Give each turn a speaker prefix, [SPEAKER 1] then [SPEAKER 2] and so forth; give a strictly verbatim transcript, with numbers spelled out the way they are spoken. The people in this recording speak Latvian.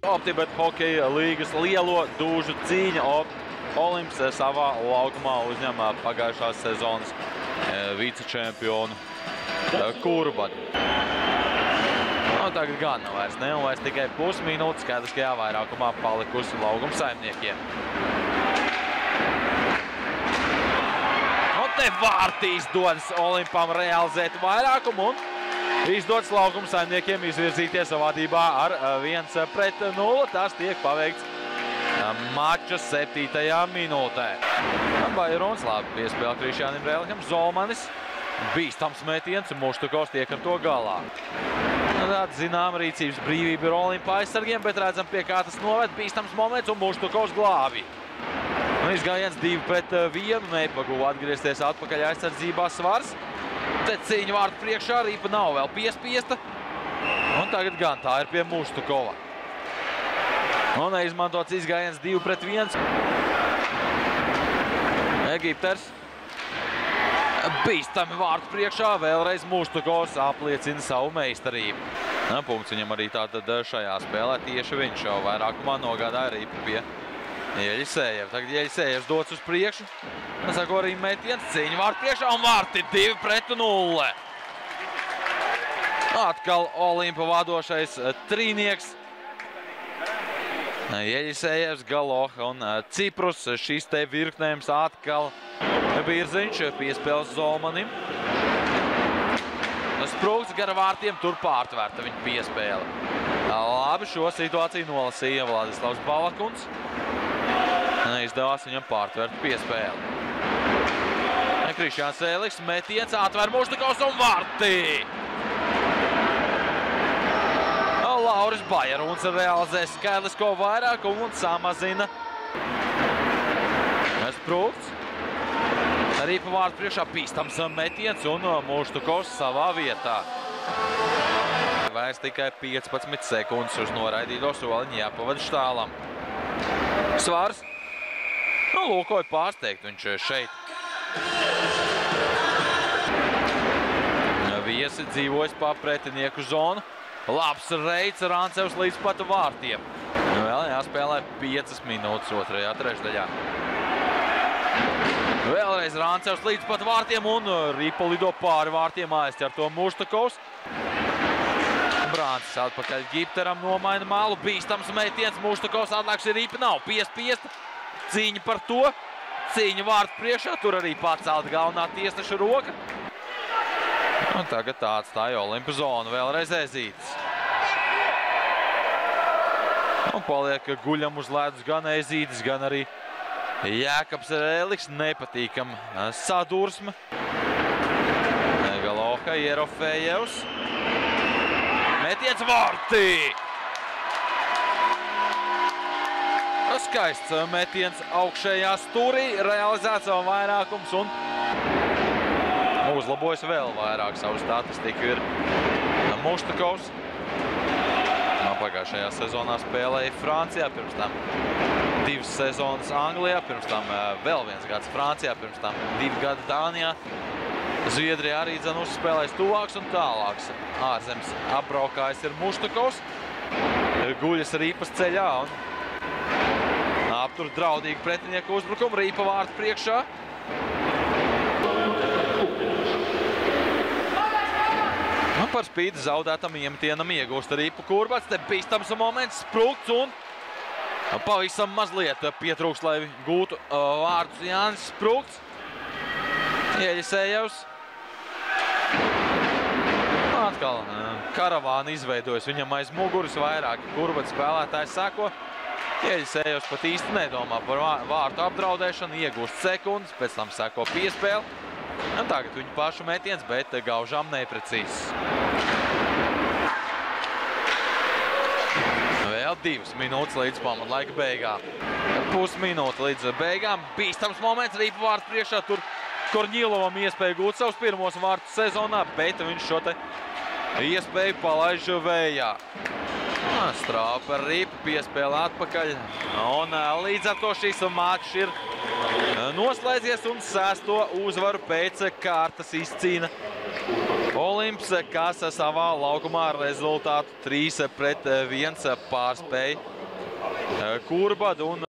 [SPEAKER 1] Optibet hokeja līgas lielo dūžu cīņa. Olimps savā laukumā uzņem pagājušās sezonas vicečempionu Kurbadu. Nu, tagad gan vairs ne, un vairs tikai pusminūtes, skaidrs, ka jāvairākumā palikusi laukuma saimniekiem. Un te vārti izdodas Olimpam realizēt vairākumu, un izdodas laukuma saimniekiem izvirzīties vadībā ar viens pret nulli. Tas tiek paveikts mača septītajā minūtē. Bairuns labi piespēle Krišjānim Rēlikam. Zolmanis, bīstams metiens, un Muštukovs tiek ar to galā. Tāda zināma rīcības brīvība ir Olimpa aizsargiem, bet redzam, pie kā tas noved. Bīstams moments, un Muštukovs glābi. Un izgājiens divi pret vienu, nepaguva atgriezties atpakaļ aizsardzībā Svars. Te cīņa vārtu priekšā, Rīpa nav vēl piespiesta. Un tagad gan tā ir pie Muštukova. Un neizmantots izgājiens divi pret viens. Egipters. Bīstami vārtu priekšā, vēlreiz Muštukovs apliecina savu meistarību. Punkts viņam arī tātad šajā spēlē. Tieši viņš jau vairākumā nogādāja Rīpu pie Jeļisējeva. Tagad Jeļisējevs dots uz priekšu. Sako arī metiens, cīņa vārtu priekšā, un vārti divi pret nulli. Atkal Olimpa vadošais trīnieks. Jeļisējevs, Galoha un Ciprus. Šis te virknējums atkal Birziņš piespēles Zolmanim. Sprūgts gara vārtiem, tur pārtvērta viņa piespēle. Labi, šo situāciju nolasīja Vladislavs Balakuns. Neizdevās viņam pārtvert piespēli. Krišjāns Rēliks, metiens, atver Muštukovs un vārti! Lauris Bairuns realizē skaidrisko vairākumu un samazina Sprūgts. Rīpa vārtu priekšā bīstams metiens un Muštukovs savā vietā. Vairs tikai piecpadsmit sekundes uz noraidīto soliņu jāpavada štālam. Svars. Nu, lūkoja pārsteigt viņš šeit. Viesi dzīvojas pa pretinieku zonu. Labs reids Rancevs līdz pat vārtiem. Vēl jāspēlē piecas minūtes otrajā trešdaļā. Vēlreiz Rancevs līdz pat vārtiem un Rīpa lido pāri vārtiem, aizķer to Muštukovs. Brāncis atpakaļ Gipteram nomaina malu, bīstams metiens, Muštukovs atlāks ir Rīpa, nav piespiesta. Cīņa par to, cīņa vārtu priekšā, tur arī pacelt galvenā tiesneša roka. Un tagad tā atstāja Olimpa zonu, vēlreiz Ezītis. Un paliek guļam uz ledus gan Ezītis, gan arī Jēkabs Rēliks, nepatīkam sadursme. Galoha, Jerofejevs. Metiens vārtī! Skaists metiens augšējā stūrī, realizēts savu vairākums un uzlabojas vēl vairāk savu statistiku ir Muštukovs. Pagājušajā sezonā spēlēja Francijā, pirms tam divas sezonas Anglijā, pirms tam vēl viens gads Francijā, pirms tam divi gadi Dānijā. Zviedrijā arī dzen uzspēlējis tuvāks un tālāks. Ārzemes apbraukājs ir Muštukovs. Guļas Rīpas ceļā un aptur draudīgi pretinieku uzbrukumu. Rīpa vārtu priekšā. Par spīti zaudētam iemetienam iegūst Rīpa Kurbats. Te bīstams moments, Sprūgts un pavisam mazliet pietrūkst, lai gūtu vārdus Jānis Sprūgts. Jeļisējevs. Atkal karavāna izveidojas viņam aiz muguras, vairāki Kurbats spēlētāji sako. Jeļisējevs pat īsti nedomā par vārtu apdraudēšanu, iegūst sekundes, pēc tam sako piespēli. Un tagad viņu pašu metiens, bet gaužām neprecīzs. Vēl divas minūtes līdz pamatlaika beigām. Pusminūte līdz beigām. Bīstams moments Rīpa vārtu priekšā. Tur Korņilovam iespēja gūt savus pirmos vārtus sezonā, bet viņš šo te iespēju palaiž vējā. Strāpa Rīpa piespēle atpakaļ. Un līdz ar to šis mačs ir noslēdzies un sesto uzvaru pēc kārtas izcīna Olimps. Olimps, kas savā laukumā ar rezultātu trīs pret viens pārspēja Kurbadu un